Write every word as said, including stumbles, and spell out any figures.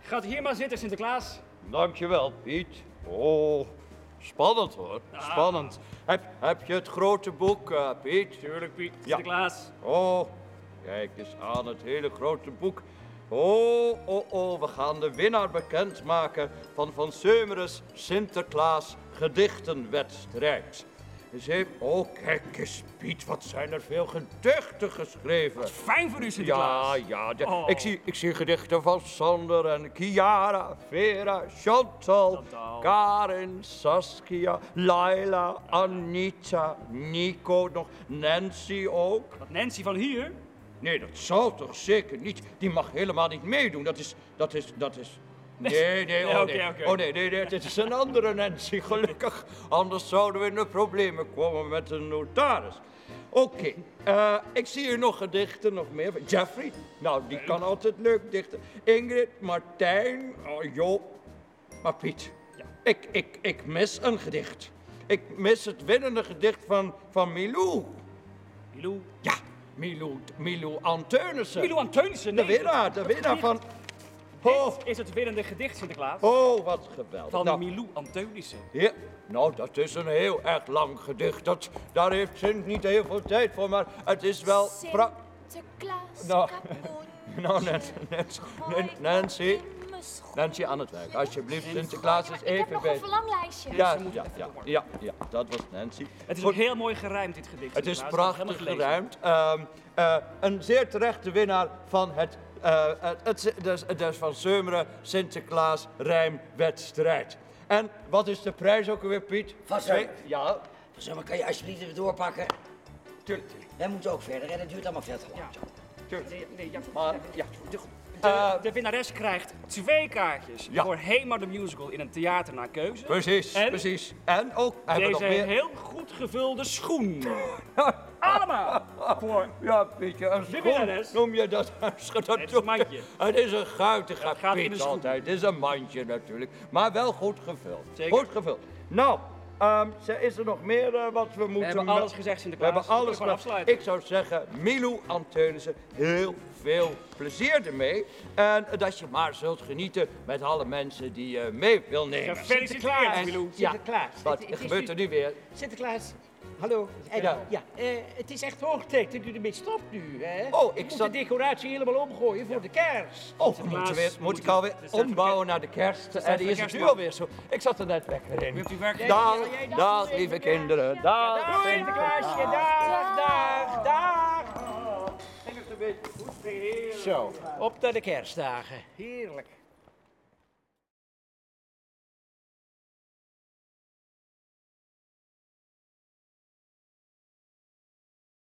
Gaat hier maar zitten, Sinterklaas. Dankjewel, Piet. Oh, spannend hoor, spannend. Heb, heb je het grote boek, uh, Piet? Tuurlijk, Piet. Ja. Sinterklaas. Oh, kijk eens aan het hele grote boek. Oh, oh, oh, we gaan de winnaar bekendmaken van Van Seumeres Sinterklaas gedichtenwedstrijd. Dus heeft, oh, kijk eens, Piet, wat zijn er veel gedichten geschreven. Fijn voor u, Sinterklaas. Ja, ja, de- Oh. ik, zie, ik zie gedichten van Sander en Kiara, Vera, Chantal, Chantal. Karin, Saskia, Laila, Anita, Nico, nog Nancy ook. Wat Nancy van hier? Nee, dat zal toch zeker niet. Die mag helemaal niet meedoen. Dat is, dat is, dat is... Nee, nee, oh Ja, nee. oké, oké. Oh nee, nee, nee, dit is een andere Nancy, gelukkig. Anders zouden we in de problemen komen met de notaris. Oké, eh, ik zie hier nog gedichten, nog meer. Jeffrey, nou, die kan altijd leuk dichten. Ingrid, Martijn, oh, Joop. Maar Piet, Ja. ik, ik, ik mis een gedicht. Ik mis het winnende gedicht van, van Milou. Milou. Ja, Milou, Milou Anteunissen. Milou Anteunissen, De nee. winnaar, de dat winnaar gedicht. van... Oh, Dit is het winnende gedicht, Sinterklaas. oh, wat geweldig. Van Nou, Milou Anteunissen. ja, nou, dat is een heel erg lang gedicht. Dat, daar heeft Sint niet heel veel tijd voor, maar het is wel... pra- Sinterklaas, Nou, kapoentje, nou, Nancy, Nancy, gooi Nancy, in mijn schoen. Nancy aan het werk. Alsjeblieft, Sinterklaas is Ik heb even nog bij... een verlanglijstje. Ja, Ze moet ja, even ja, door. ja, ja, dat was Nancy. Het is Goed. ook heel mooi gerijmd, dit gedicht. Het is Sinterklaas. Ik heb prachtig het helemaal gelezen. geruimd. Ehm, eh, een zeer terechte winnaar van het, eh, het, het, dus, dus van Seumeren Sinterklaas rijmwedstrijd. En wat is de prijs ook alweer, Piet? Van Twee- Seumeren. Ja, Zeg maar, kan je alsjeblieft even doorpakken? tuurlijk, tuurlijk. Wij moeten ook verder en het duurt allemaal veel te lang. tuurlijk. Nee, nee, ja. Maar, ja. De, Eh, de winnares krijgt twee kaartjes Ja. voor Hema de Musical in een theater naar keuze. Precies, En precies. En ook, hebben we nog Deze meer? heel goed gevulde schoen. Allemaal voor... Ja, Pietje, een schoen. winnares. Noem je dat? Dat Het is een mandje. Het is een guitige Dat gaat in Piet de schoen. altijd. Het is een mandje natuurlijk. Maar wel goed gevuld. Zeker. Goed gevuld. Nou, ehm, ze- is er nog meer eh, wat we moeten... We hebben alles gezegd, We Sinterklaas. hebben alles gewoon gedaan. afsluiten. Ik zou zeggen, Milou Anteunissen, heel veel plezier ermee. En dat je maar zult genieten met alle mensen die je mee wil nemen. Gefeliciteerd, En- Milou. Ja, Sinterklaas. wat Het- het is gebeurt nu- er nu weer? Sinterklaas, hallo. En, Ja. ja. eh, het is echt hoog tijd dat u ermee stopt nu. Hè? Oh, ik moet zat- de decoratie helemaal omgooien voor de kerst. Oh, we Sinterklaas, moeten weer, we moet ik moeten- alweer het is tijd voor ombouwen naar de kerst. En die voor is het nu kerstman. alweer zo. Ik zat er net lekker in. Hebt u werk Dag, Ja, jij- dag, lieve kinderen. Dag, Dag Sinterklaasje, dag, dag, dag. Ging het een beetje goed? Zo, op naar de kerstdagen. Heerlijk.